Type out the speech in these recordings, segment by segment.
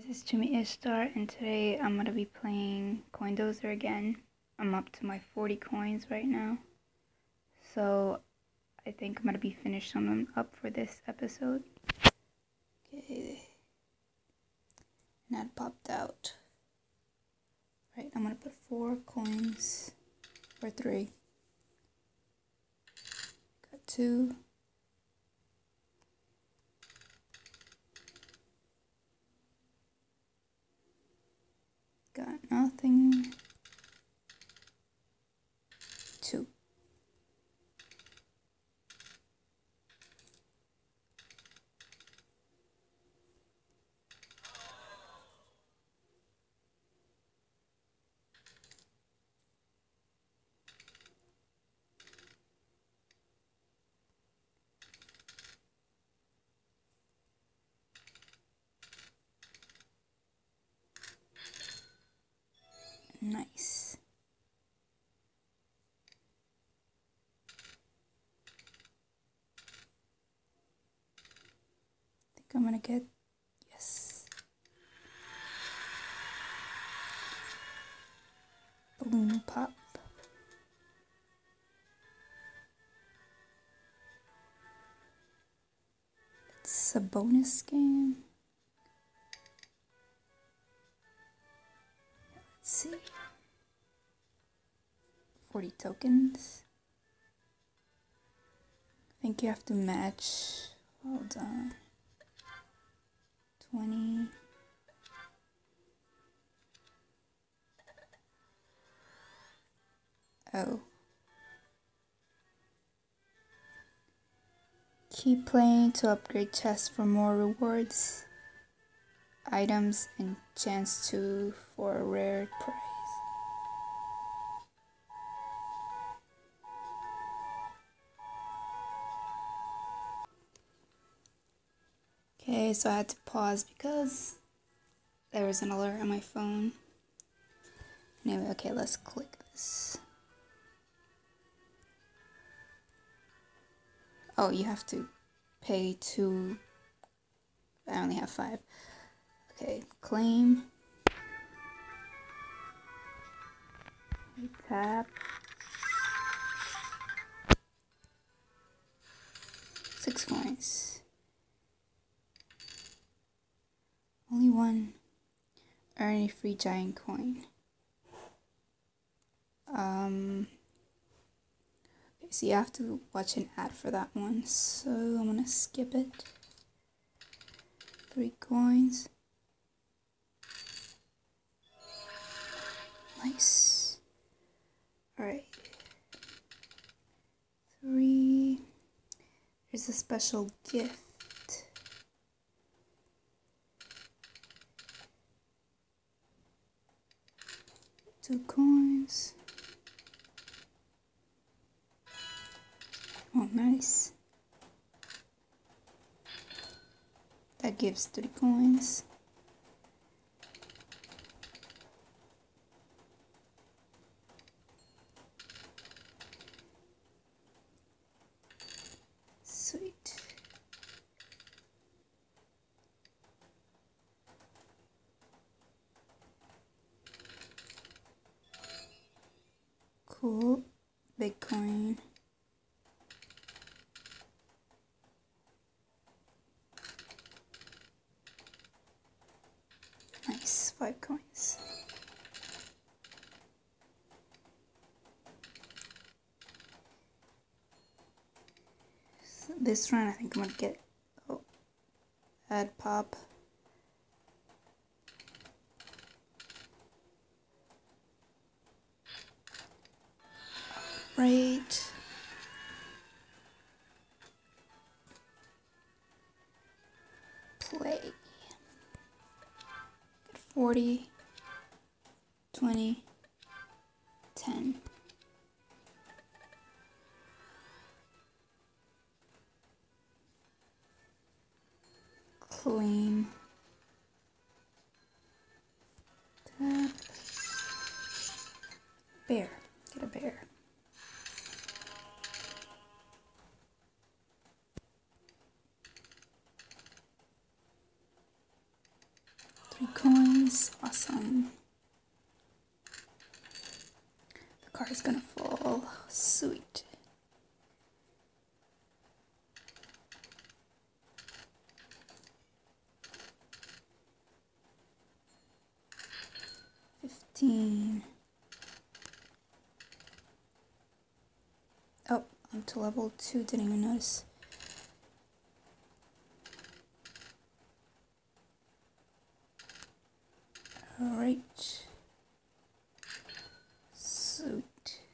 This is Jimmy Ishtar, and today I'm going to be playing Coindozer again. I'm up to my 40 coins right now, so I think I'm going to be finished on them up for this episode. Okay, and that popped out. Right, I'm going to put 4 coins, or 3. Got 2. Got nothing. 2. Nice. I think I'm gonna get, yes. Balloon pop. It's a bonus game. Let's see. 40 tokens. I think you have to match. Hold on. 20. Oh. Keep playing to upgrade chests for more rewards, items, and chance for a rare prize. Okay, so I had to pause because there was an alert on my phone. Anyway, okay, let's click this. Oh, you have to pay 2. I only have 5. Okay, claim. Tap. 6 coins. Only 1. Earn a free giant coin. So you have to watch an ad for that one, so I'm gonna skip it. 3 coins. Nice. Alright. 3. There's a special gift. Two coins. Oh, nice. That gives 3 coins. Sweet. Cool. Bitcoin. Nice. 5 coins. So this run I think I'm gonna get ad pop. Right. Play. Get 40, 20, 10. Claim. Tap. Bear. Get a bear. 3 3 coins. Awesome. The car is gonna fall. Sweet. Oh, I'm to level 2, didn't even notice. Alright. Sweet.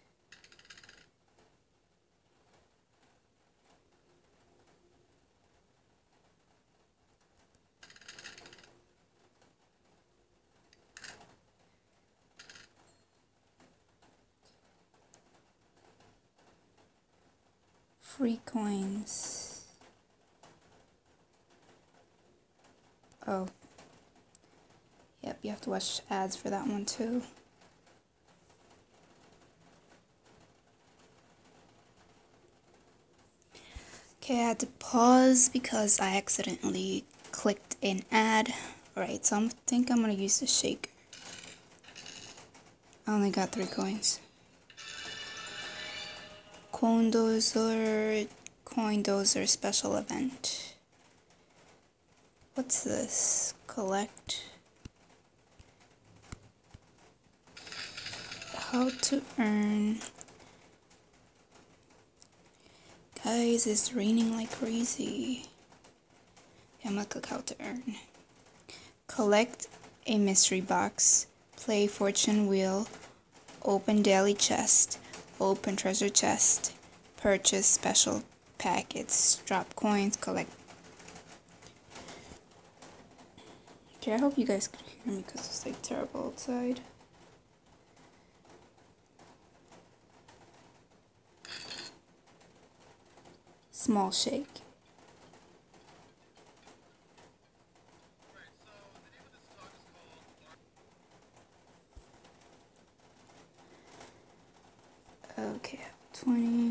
Free coins. Oh. Yep, you have to watch ads for that one too. Okay, I had to pause because I accidentally clicked an ad. Alright, so I think I'm gonna use the shaker. I only got 3 coins. Coin Dozer special event. What's this? Collect. How to earn. Guys, it's raining like crazy. Okay, I'm gonna click how to earn. Collect a mystery box. Play fortune wheel. Open daily chest. Open treasure chest. Purchase special packets. Drop coins. Collect. Okay, I hope you guys can hear me because it's like terrible outside. Small shake. Okay, 20.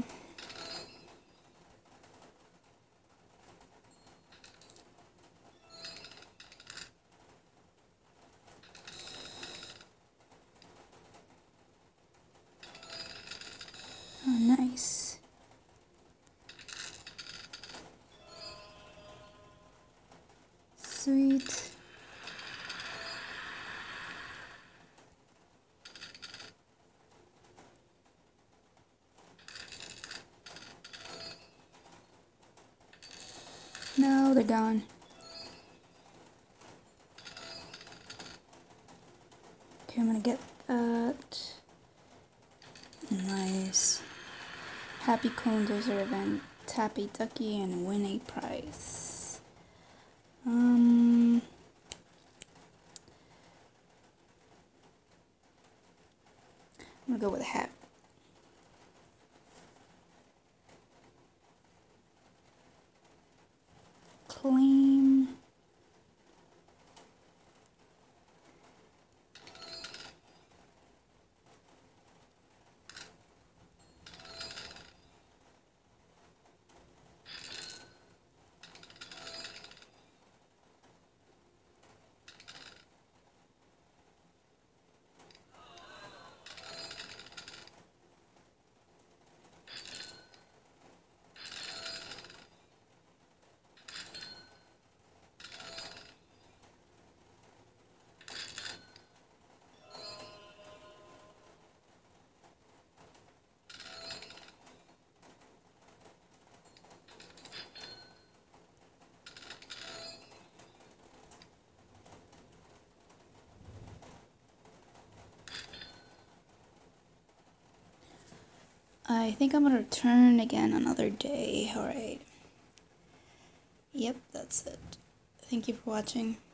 Oh, nice. Sweet. No, they're gone. Okay, I'm gonna get that. Nice. Happy Coin Dozer event. Tap a ducky and win a prize. I'm gonna go with a hat. Claim. I think I'm gonna return again another day. Alright. Yep, that's it. Thank you for watching.